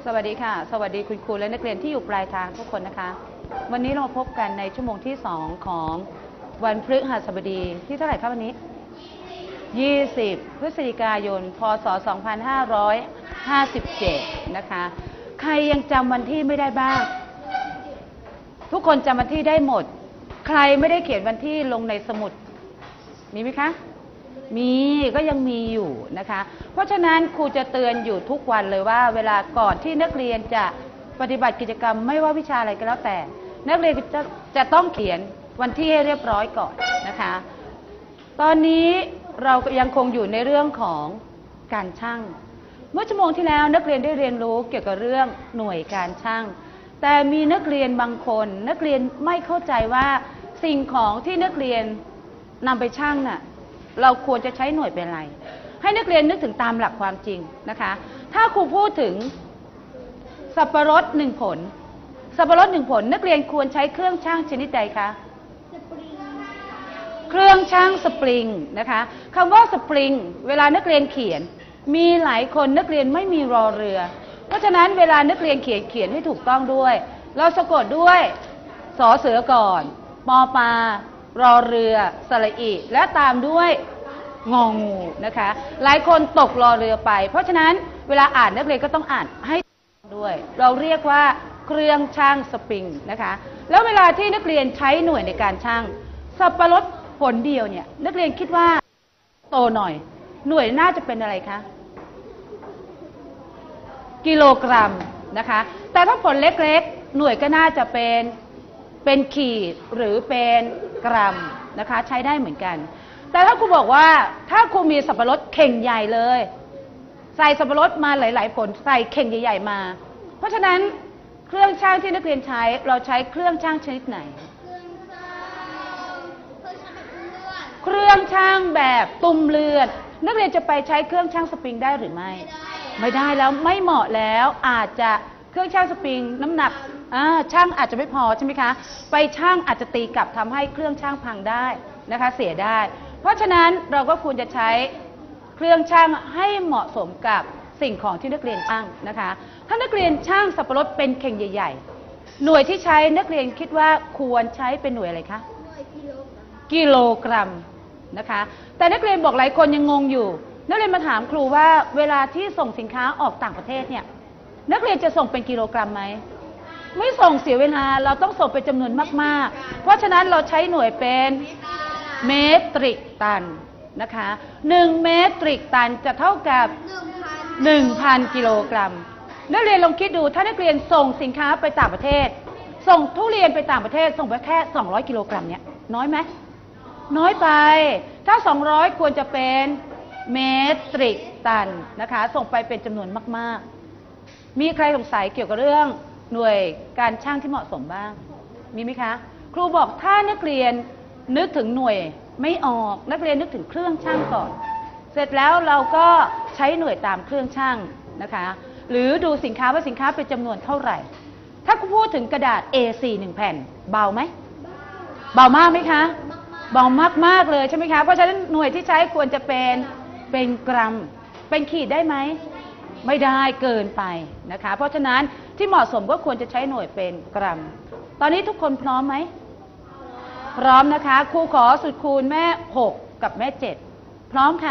สวัสดีค่ะสวัสดีคุณครูและนักเรียนที่อยู่ปลายทางทุกคนนะคะวันนี้เราพบกันในชั่วโมงที่2ของวันพฤหัสบดีที่เท่าไหร่ครับวันนี้20พฤศจิกายนพศ2557นะคะใครยังจำวันที่ไม่ได้บ้างทุกคนจำวันที่ได้หมดใครไม่ได้เขียนวันที่ลงในสมุดมีไหมคะมีก็ยังมีอยู่นะคะเพราะฉะนั้นครูจะเตือนอยู่ทุกวันเลยว่าเวลาก่อนที่นักเรียนจะปฏิบัติกิจกรรมไม่ว่าวิชาอะไรก็แล้วแต่นักเรียนจะต้องเขียนวันที่ให้เรียบร้อยก่อนนะคะตอนนี้เรายังคงอยู่ในเรื่องของการชั่งเมื่อชั่วโมงที่แล้วนักเรียนได้เรียนรู้เกี่ยวกับเรื่องหน่วยการชั่งแต่มีนักเรียนบางคนนักเรียนไม่เข้าใจว่าสิ่งของที่นักเรียนนำไปชั่งน่ะเราควรจะใช้หน่วยเป็นอะไรให้นักเรียนนึกถึงตามหลักความจริงนะคะถ้าครูพูดถึงสับปะรด1 ผลสับปะรด1 ผลนักเรียนควรใช้เครื่องชั่งชนิดใดคะเครื่องชั่งสปริงนะคะคำว่าสปริงเวลานักเรียนเขียนมีหลายคนนักเรียนไม่มีรอเรือเพราะฉะนั้นเวลานักเรียนเขียนให้ถูกต้องด้วยเราสะกดด้วยสอเสือก่อนปอปลารอเรือสระอิและตามด้วยงองูนะคะหลายคนตกรอเรือไปเพราะฉะนั้นเวลาอ่านนักเรียนก็ต้องอ่านให้ด้วยเราเรียกว่าเครื่องชั่งสปริงนะคะแล้วเวลาที่นักเรียนใช้หน่วยในการชั่งสับปะรดผลเดียวเนี่ยนักเรียนคิดว่าโตหน่อยหน่วยน่าจะเป็นอะไรคะกิโลกรัมนะคะแต่ถ้าผลเล็กๆหน่วยก็น่าจะเป็นขีดหรือเป็นกรัมนะคะใช้ได้เหมือนกันแต่ถ้าครูบอกว่าถ้าครูมีสับปะรดเข่งใหญ่เลยใส่สับปะรดมาหลายๆผลใส่เข่งใหญ่ๆมาเพราะฉะนั้นเครื่องชั่งที่นักเรียนใช้เราใช้เครื่องชั่งชนิดไหนเครื่องชั่งแบบตุ่มเลือดนักเรียนจะไปใช้เครื่องชั่งสปริงได้หรือไม่ได้แล้วไม่เหมาะแล้วอาจจะเครื่องชั่งสปริงน้ำหนักช่างอาจจะไม่พอใช่ไหมคะไปช่างอาจจะตีกลับทำให้เครื่องชั่งพังได้นะคะเสียได้เพราะฉะนั้นเราก็ควรจะใช้เครื่องชั่งให้เหมาะสมกับสิ่งของที่นักเรียนชั่งนะคะถ้านักเรียนชั่งสับปะรดเป็นเข่งใหญ่ๆหน่วยที่ใช้นักเรียนคิดว่าควรใช้เป็นหน่วยอะไรคะกิโลกรัมนะคะแต่นักเรียนบอกหลายคนยังงงอยู่นักเรียนมาถามครูว่าเวลาที่ส่งสินค้าออกต่างประเทศเนี่ยนักเรียนจะส่งเป็นกิโลกรัมไหมไม่ส่งเสียเวลาเราต้องส่งเป็นจำนวนมากๆเพราะฉะนั้นเราใช้หน่วยเป็นเมตริกตันนะคะ1 เมตริกตันจะเท่ากับ 1,000 กิโลกรัมนักเรียนลองคิดดูถ้านักเรียนส่งสินค้าไปต่างประเทศส่งทุเรียนไปต่างประเทศส่งไปแค่200 กิโลกรัมเนี่ยน้อยไหมน้อยไปถ้า200ควรจะเป็นเมตริกตันนะคะส่งไปเป็นจำนวนมากๆมีใครสงสัยเกี่ยวกับเรื่องหน่วยการชั่งที่เหมาะสมบ้างมีไหมคะครูบอกถ้านักเรียนนึกถึงหน่วยไม่ออกนักเรียนนึกถึงเครื่องชั่งก่อนเสร็จแล้วเราก็ใช้หน่วยตามเครื่องชั่งนะคะหรือดูสินค้าว่าสินค้าเป็นจำนวนเท่าไหร่ถ้าครูพูดถึงกระดาษ A4 1 แผ่นเบาไหมเบามากไหมคะเบามากๆเลยใช่ไหมคะเพราะฉะนั้นหน่วยที่ใช้ควรจะเป็นกรัมเป็นขีดได้ไหมไม่ได้เกินไปนะคะเพราะฉะนั้นที่เหมาะสมก็ควรจะใช้หน่วยเป็นกรัมตอนนี้ทุกคนพร้อมไหมพร้อมนะคะครูขอสูตรคูณแม่6กับแม่7พร้อมค่ะ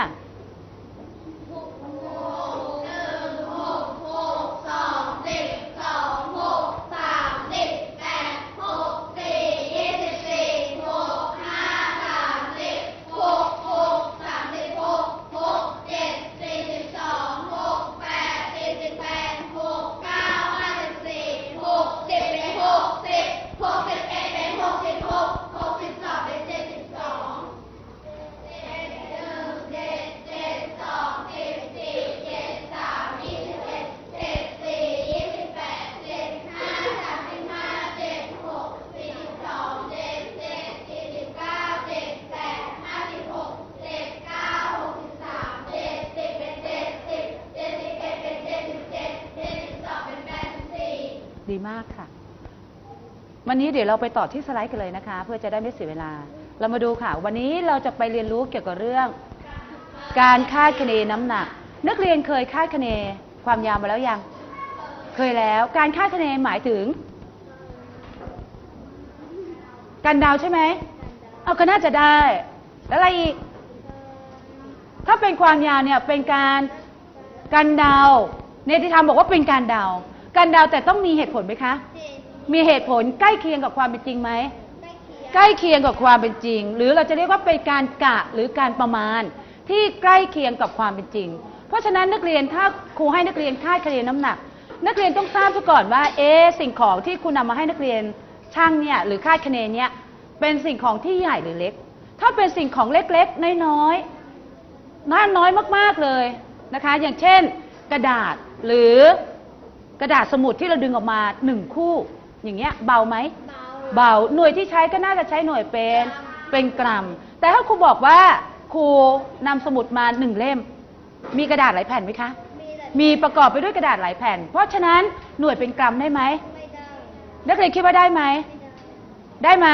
ดีมากค่ะวันนี้เดี๋ยวเราไปต่อที่สไลด์กันเลยนะคะเพื่อจะได้ไม่เสียเวลาเรามาดูค่ะวันนี้เราจะไปเรียนรู้เกี่ยวกับเรื่องการคาดคะเนน้ำหนักนักเรียนเคยคาดคะเนความยาวมาแล้วยังเคยแล้วการคาดคะเนหมายถึงการเดาใช่ไหมเอาก็น่าจะได้แล้วอะไรอีกถ้าเป็นความยาวเนี่ยเป็นการเดาเนติธรรมบอกว่าเป็นการเดาแต่ต้องมีเหตุผลไหมคะมีเหตุผลใกล้เคียงกับความเป็นจริงไหมใกล้เคียงกับความเป็นจริงหรือเราจะเรียกว่าเป็นการกะหรือการประมาณที่ใกล้เคียงกับความเป็นจริงเพราะฉะนั้นนักเรียนถ้าครูให้นักเรียนคาดคะเนน้ำหนักนักเรียนต้องทราบซะก่อนว่าสิ่งของที่คุณนำมาให้นักเรียนช่างเนี่ยหรือคาดคะเนเนี่ยเป็นสิ่งของที่ใหญ่หรือเล็กถ้าเป็นสิ่งของเล็กๆน้อยๆน้อยมากๆเลยนะคะอย่างเช่นกระดาษหรือกระดาษสมุดที่เราดึงออกมา1คู่อย่างเงี้ยเบาไหมเบาหน่วยที่ใช้ก็น่าจะใช้หน่วยเป็นกรัมแต่ถ้าครูบอกว่าครูนำสมุดมา1เล่มมีกระดาษหลายแผ่นไหมคะมีประกอบไปด้วยกระดาษหลายแผ่นเพราะฉะนั้นหน่วยเป็นกรัมได้ไหมนักเรียนคิดว่าได้ไหมได้ไหม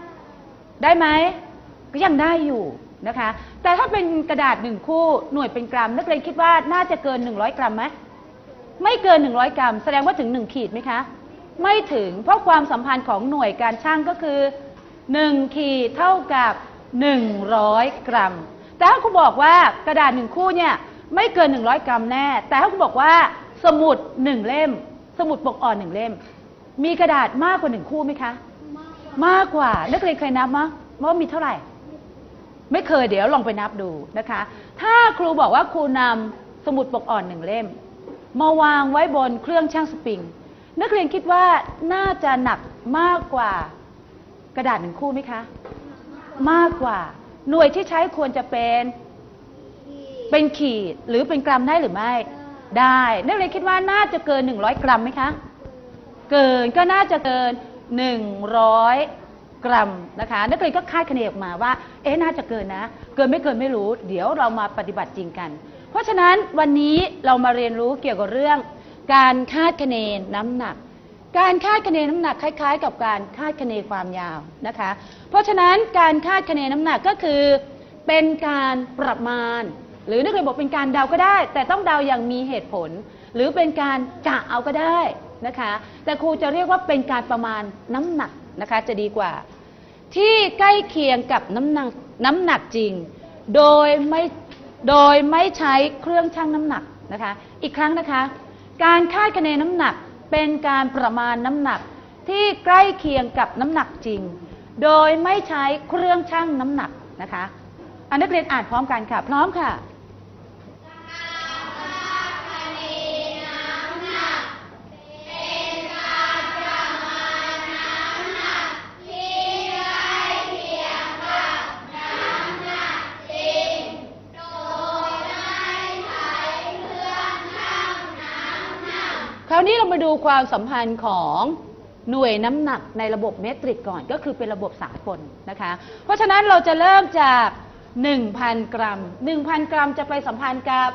ก็ยังได้อยู่นะคะแต่ถ้าเป็นกระดาษ1คู่หน่วยเป็นกรัมนักเรียนคิดว่าน่าจะเกิน100กรัมไหมไม่เกิน100กรัมแสดงว่าถึง1ขีดไหมคะไม่ถึงเพราะความสัมพันธ์ของหน่วยการชั่งก็คือ1ขีดเท่ากับ100กรัมแต่ถ้าครูบอกว่ากระดาษ1คู่เนี่ยไม่เกิน100กรัมแน่แต่ถ้าครูบอกว่าสมุด1เล่มสมุดปกอ่อน1เล่มมีกระดาษมากกว่า1คู่ไหมคะมากกว่านักเรียนเคยนับมั้ยว่ามีเท่าไหร่ไม่เคยเดี๋ยวลองไปนับดูนะคะถ้าครูบอกว่าครูนำสมุดปกอ่อน1เล่มมาวางไว้บนเครื่องชั่งสปริงนักเรียนคิดว่าน่าจะหนักมากกว่ากระดาษ1คู่ไหมคะมากกว่าหน่วยที่ใช้ควรจะเป็นขีดหรือเป็นกรัมได้หรือไม่ได้นักเรียนคิดว่าน่าจะเกิน100กรัมไหมคะเกินก็น่าจะเกิน100กรัมนะคะนักเรียนก็คาดคะเนออกมาว่าน่าจะเกินนะเกินไม่เกินไม่รู้เดี๋ยวเรามาปฏิบัติจริงกันเพราะฉะนั้นวันนี้เรามาเรียนรู้เกี่ยวกับเรื่องการคาดคะเนน้ำหนักการคาดคะเนน้ำหนักคล้ายๆกับการคาดคะเนความยาวนะคะเพราะฉะนั้นการคาดคะเนน้ำหนักก็คือเป็นการประมาณหรือนักเรียนบอกเป็นการเดาก็ได้แต่ต้องเดาอย่างมีเหตุผลหรือเป็นการกะเอาก็ได้นะคะแต่ครูจะเรียกว่าเป็นการประมาณน้ำหนักนะคะจะดีกว่าที่ใกล้เคียงกับน้ำหนักจริงโดยไม่ใช้เครื่องชั่งน้ำหนักนะคะอีกครั้งนะคะการคาดคะเนน้ำหนักเป็นการประมาณน้ำหนักที่ใกล้เคียงกับน้ำหนักจริงโดยไม่ใช้เครื่องชั่งน้ำหนักนะคะนักเรียนอ่านพร้อมกันค่ะพร้อมค่ะคราวนี้เรามาดูความสัมพันธ์ของหน่วยน้ำหนักในระบบเมตริกก่อนก็คือเป็นระบบสากลนะคะเพราะฉะนั้นเราจะเริ่มจาก 1,000 กรัม 1,000 กรัมจะไปสัมพันธ์กับ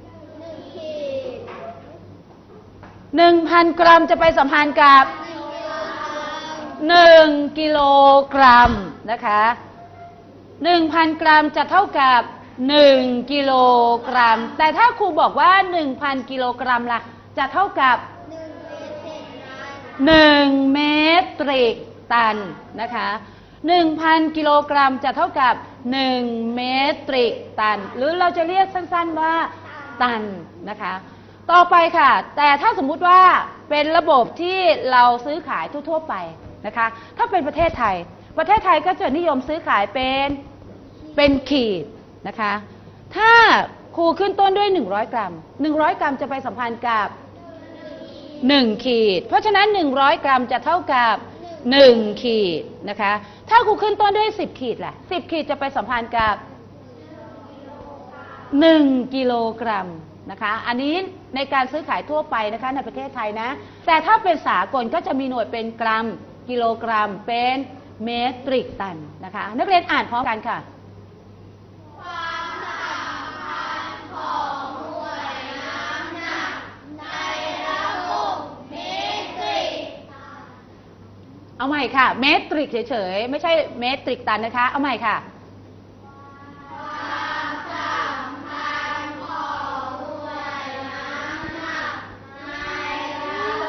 1,000 กรัมจะไปสัมพันธ์กับ1กิโลกรัมนะคะ 1,000 กรัมจะเท่ากับ1กิโลกรัมแต่ถ้าครูบอกว่า 1,000 กิโลกรัมล่ะจะเท่ากับ1เมตริกตันนะคะ 1,000 กิโลกรัมจะเท่ากับ1เมตริกตันหรือเราจะเรียกสั้นๆว่าตันนะคะต่อไปค่ะแต่ถ้าสมมุติว่าเป็นระบบที่เราซื้อขายทั่วๆไปนะคะถ้าเป็นประเทศไทยก็จะนิยมซื้อขายเป็นขีดนะคะถ้าครูขึ้นต้นด้วย100 กรัม100 กรัมจะไปสัมพันธ์กับ1ขีดเพราะฉะนั้น100 กรัมจะเท่ากับ1ขีดนะคะถ้าครูขึ้นต้นด้วย10ขีดล่ะ10ขีดจะไปสัมพันธ์กับ1กิโลกรัมนะคะอันนี้ในการซื้อขายทั่วไปนะคะในประเทศไทยนะแต่ถ้าเป็นสากลก็จะมีหน่วยเป็นกรัมกิโลกรัมเป็นเมตริกตันนะคะนักเรียนอ่านพร้อมกันค่ะเอาใหม่ค่ะเมตริกเฉยๆไม่ใช่เมตริกตันนะคะเอาใหม่ค่ะความสัมพันธ์ของหน่วยน้ำหนักในระบ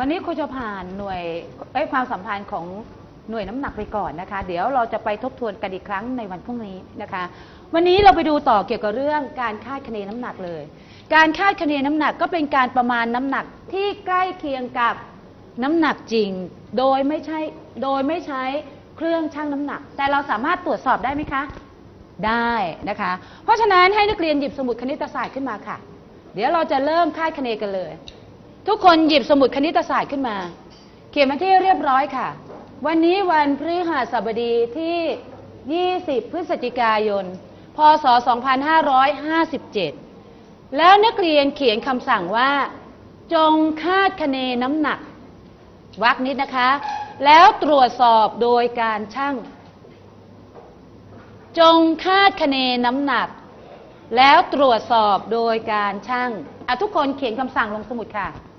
วันนี้ครูจะผ่านหน่วยความสัมพันธ์ของหน่วยน้ำหนักไปก่อนนะคะ เดี๋ยวเราจะไปทบทวนกันอีกครั้งในวันพรุ่งนี้นะคะ วันนี้เราไปดูต่อเกี่ยวกับเรื่องการคาดคะเนน้ำหนักเลย การคาดคะเนน้ำหนักก็เป็นการประมาณน้ำหนักที่ใกล้เคียงกับน้ำหนักจริงโดยไม่ใช้เครื่องชั่งน้ำหนักแต่เราสามารถตรวจสอบได้ไหมคะได้นะคะเพราะฉะนั้นให้นักเรียนหยิบสมุดคณิตศาสตร์ขึ้นมาค่ะเดี๋ยวเราจะเริ่มคาดคะเนกันเลยทุกคนหยิบสมุดคณิตศาสตร์ขึ้นมาเขียนมาที่เรียบร้อยค่ะวันนี้วันพฤหัสบดีที่20พฤศจิกายนพศ2557แล้วนักเรียนเขียนคำสั่งว่าจงคาดคะเนน้ำหนักวรรคนิดนะคะแล้วตรวจสอบโดยการชั่งจงคาดคะเนน้ำหนักแล้วตรวจสอบโดยการชั่งทุกคนเขียนคำสั่งลงสมุดค่ะ